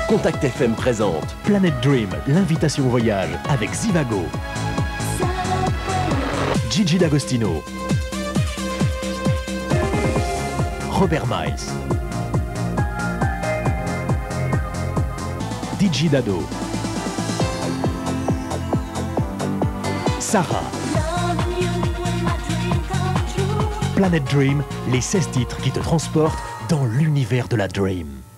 Contact FM présente Planet Dream, l'invitation au voyage avec Zivago. Gigi D'Agostino. Robert Miles. DJ Dado. Sarah. Planet Dream, les 16 titres qui te transportent dans l'univers de la Dream.